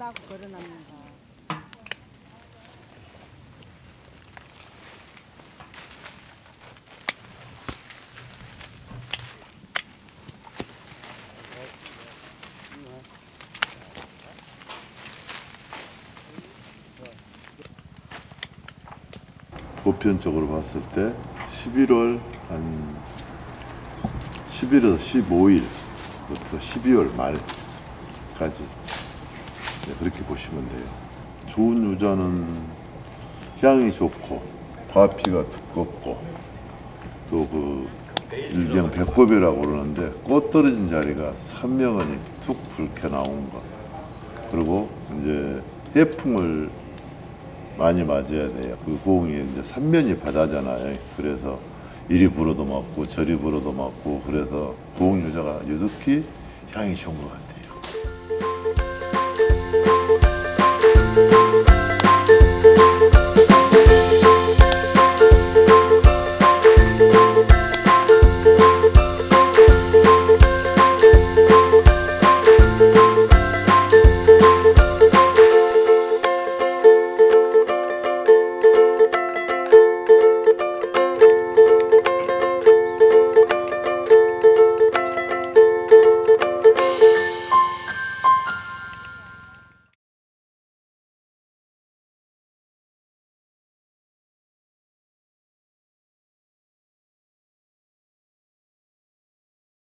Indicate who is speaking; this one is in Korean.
Speaker 1: 따고 걸어놨는가.
Speaker 2: 보편적으로 봤을 때 11월 한 11에서 15일부터 12월 말까지 그렇게 보시면 돼요. 좋은 유자는 향이 좋고 과피가 두껍고 또 그 일명 배꼽이라고 그러는데 꽃 떨어진 자리가 선명하니 툭 붉게 나온 것, 그리고 이제 해풍을 많이 맞아야 돼요. 그 고흥이 이제 삼면이 바다잖아요. 그래서 이리 불어도 맞고 저리 불어도 맞고, 그래서 고흥 유자가 유독히 향이 좋은 것 같아요.